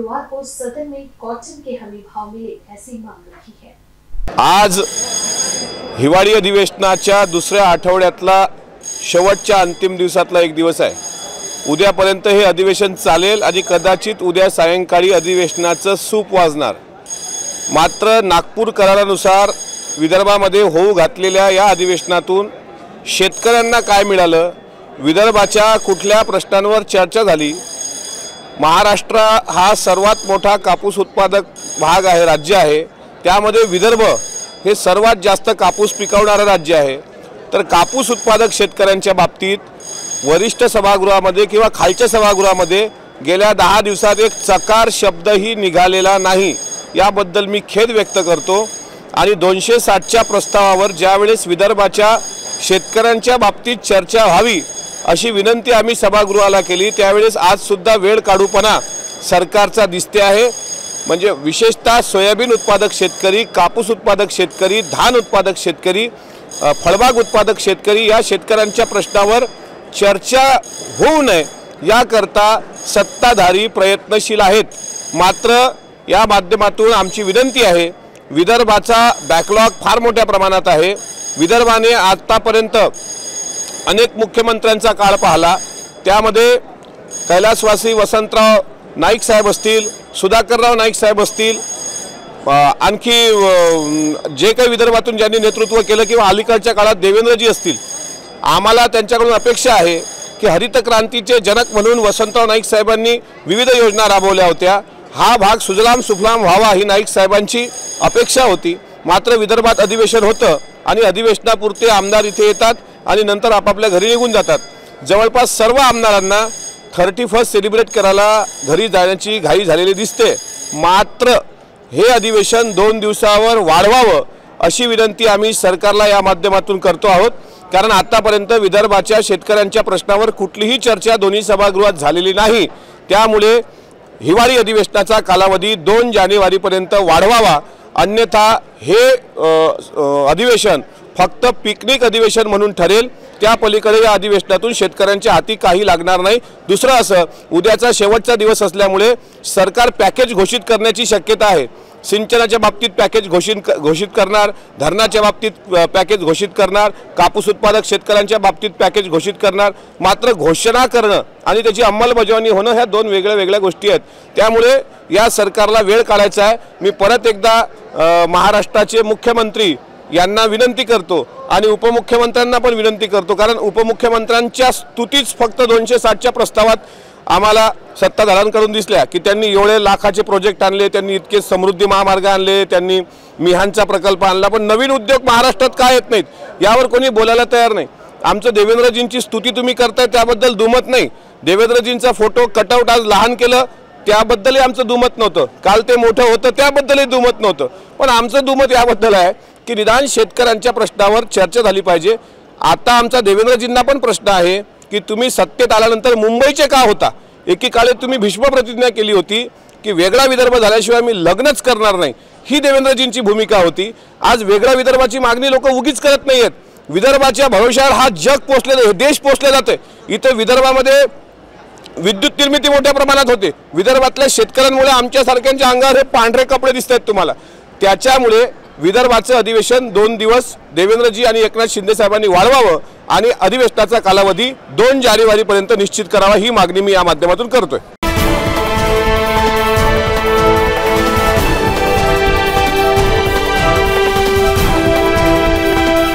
गुरुवार को सदन में कॉटन के हमी भाव मिले ऐसी मांग रखी है। आज हिवाळी अधिवेशनाच्या दुसऱ्या आठवड्यातला शेवटच्या अंतिम दिवसातला एक दिवस आहे। उद्यापर्यंत हे अधिवेशन चालेल आणि कदाचित उद्या सायंकाळी अधिवेशनाचं सूप वाजणार। मात्र नागपूर करारानुसार विदर्भामध्ये होऊ घातलेल्या या अधिवेशनातून शेतकऱ्यांना काय मिळालं, विदर्भाच्या कुठल्या प्रश्नांवर चर्चा झाली। महाराष्ट्र हा सर्वात मोठा कापूस उत्पादक भाग आहे, राज्य आहे। त्यामध्ये विदर्भ हे सर्वात जास्त कापूस पिकवणारे राज्य आहे। तर कापूस उत्पादक शेतकऱ्यांच्या बाबतीत वरिष्ठ सभागृहामध्ये किंवा खालच्या सभागृहामध्ये गेल्या 10 दिवसात एक चकार शब्दही निघालेला नाही। याबद्दल मी खेद व्यक्त करतो आणि 260च्या प्रस्तावावर ज्यावेळेस विदर्भाच्या शेतकऱ्यांच्या बाबतीत चर्चा व्हावी अशी विनंती आम्ही सभागृहाला केली, त्यावेळेस आज सुद्धा वेळ काढूपणा सरकारचा दिसते आहे। म्हणजे विशेषतः सोयाबीन उत्पादक शेतकरी, कापूस उत्पादक शेतकरी, धान उत्पादक शेतकरी, फळबाग उत्पादक शेतकरी या शेतकऱ्यांच्या प्रश्नावर चर्चा होऊ नये याकरता सत्ताधारी प्रयत्नशील आहेत। मात्र या माध्यमातून आमची विनंती आहे, विदर्भाचा बॅकलॉग फार मोठ्या प्रमाणात आहे। विदर्भाने आतापर्यंत अनेक मुख्यमंत्र्यांचा काळ पाहिला, त्यामध्ये कैलासवासी वसंतराव नाईक साहेब असतील, सुधाकरराव नाईक साहेब असतील, आणखी जे काही विदर्भातून ज्यांनी नेतृत्व केलं किंवा अलीकडच्या काळात देवेंद्रजी असतील। आम्हाला त्यांच्याकडून अपेक्षा आहे की हरित क्रांतीचे जनक म्हणून वसंतराव नाईक साहेबांनी विविध योजना राबवल्या होत्या। हा भाग सुजलाम सुफलाम व्हावा ही नाईक साहेबांची अपेक्षा होती। मात्र विदर्भात अधिवेशन होतं आणि अधिवेशनापुरते आमदार इथे येतात आणि नंतर आपापल्या घरी निघून जातात। जवळपास सर्व आमदारांना 31st सेलिब्रेट करायला घरी जाण्याची घाई झालेली दिसते। मात्र हे अधिवेशन 2 दिवसावर वाढवावं अशी विनंती आम्ही सरकारला या माध्यमातून करतो आहोत, कारण आतापर्यंत विदर्भाच्या शेतकऱ्यांच्या प्रश्नावर कुठलीही चर्चा दोन्ही सभागृहात झालेली नाही। त्यामुळे हिवाळी अधिवेशनाचा कालावधी 2 जानेवारीपर्यंत वाढवावा, अन्यथा हे अधिवेशन फक्त पिकनिक अधिवेशन म्हणून ठरेल। त्या पलीकडे या अधिवेशनातून शेतकऱ्यांच्या हाती काही लागणार नाही। दुसरं असं, उद्याचा शेवटचा दिवस असल्यामुळे सरकार पॅकेज घोषित करण्याची शक्यता आहे। सिंचनाच्या बाबतीत पॅकेज घोषित करणार, धरणाच्या बाबतीत पॅकेज घोषित करणार, कापूस उत्पादक शेतकऱ्यांच्या बाबतीत पॅकेज घोषित करणार। मात्र घोषणा करणं आणि त्याची अंमलबजावणी होणं ह्या 2 वेगळ्या गोष्टी आहेत। त्यामुळे या सरकारला वेळ काढायचा आहे। मी परत एकदा महाराष्ट्राचे मुख्यमंत्री यांना विनंती करतो आणि उपमुख्यमंत्र्यांना पण विनंती करतो, कारण उपमुख्यमंत्र्यांच्या स्तुतीच फक्त 260च्या प्रस्तावात आम्हाला सत्ताधाऱ्यांकडून दिसल्या की त्यांनी एवढे लाखाचे प्रोजेक्ट आणले, त्यांनी इतके समृद्धी महामार्ग आणले, त्यांनी मिहानचा प्रकल्प आणला, पण नवीन उद्योग महाराष्ट्रात काय येत नाहीत यावर कोणी बोलायला तयार नाही। आमचं देवेंद्रजींची स्तुती तुम्ही करताय त्याबद्दल दुमत नाही। देवेंद्रजींचा फोटो कटआउट आज लहान केलं त्याबद्दलही आमचं दुमत नव्हतं, काल ते मोठं होतं त्याबद्दलही दुमत नव्हतं। पण आमचं दुमत याबद्दल आहे की निदान शेतकऱ्यांच्या प्रश्नावर चर्चा झाली पाहिजे। आता आमचा देवेंद्रजींना पण प्रश्न आहे की तुम्ही सत्तेत आल्यानंतर मुंबईचे का होता? एकीकाळी तुम्ही भीष्म प्रतिज्ञा केली होती की वेगळा विदर्भ झाल्याशिवाय मी लग्नच करणार नाही, ही देवेंद्रजींची भूमिका होती। आज वेगळा विदर्भाची मागणी लोक उगीच करत नाहीयेत। विदर्भाच्या भविष्यावर हा जग पोचलेला, देश पोचले जाते। इथे विदर्भामध्ये विद्युत निर्मिती मोठ्या प्रमाणात होते। विदर्भातल्या शेतकऱ्यांमुळे आमच्यासारख्यांच्या अंगावर हे पांढरे कपडे दिसत आहेत तुम्हाला। त्याच्यामुळे विदर्भाचं अधिवेशन 2 दिवस देवेंद्रजी आणि एकनाथ शिंदे साहेबांनी वाढवावं आणि अधिवेशनाचा कालावधी 2 जानेवारीपर्यंत निश्चित करावा, ही मागणी मी या माध्यमातून करतोय।